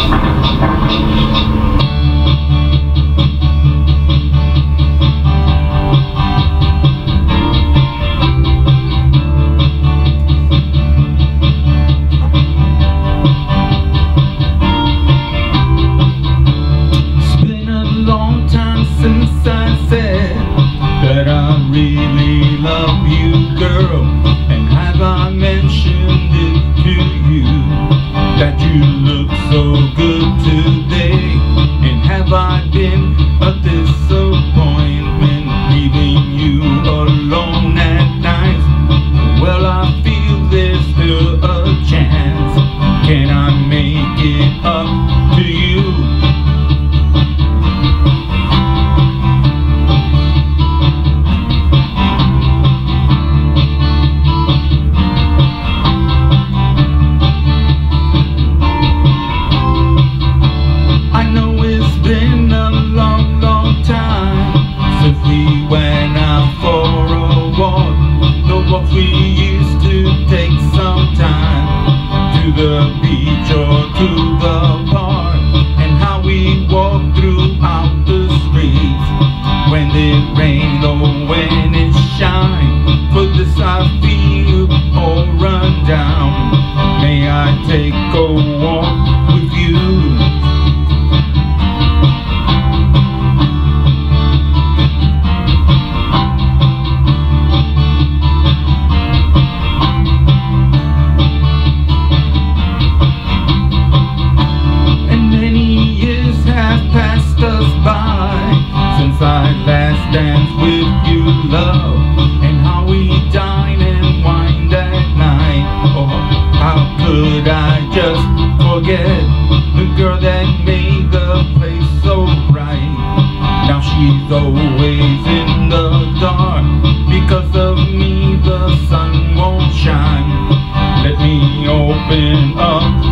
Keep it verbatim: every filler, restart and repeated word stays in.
Since I said that I really love you, girl, and have I mentioned it to you that you look so good today? And have I been a disappointment leaving you alone at night? Well, I feel there's still a chance. Can I make it up to you? We went out for a walk, the walks we used to take sometime, to the beach or to the park, and how we walked throughout the streets when it rained or when it shined. For this I feel all run down. May I take a walk with you? Since I last danced with you, love, and how we dine and wine that night. Oh, how could I just forget the girl that made the place so bright? Now she's always in the dark. Because of me the sun won't shine. Let me open up